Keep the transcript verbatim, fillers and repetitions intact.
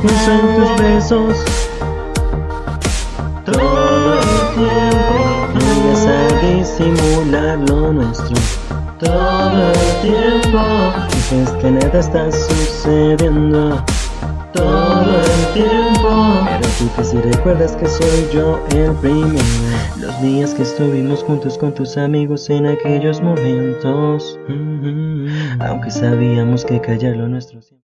pienso en tus besos todo el tiempo. No vayas a disimular lo nuestro todo el tiempo. Dices que nada está sucediendo todo el tiempo, pero tú que si recuerdas que soy yo el primero. Los días que estuvimos juntos con tus amigos en aquellos momentos, mm-hmm. Aunque sabíamos que callar lo nuestro siempre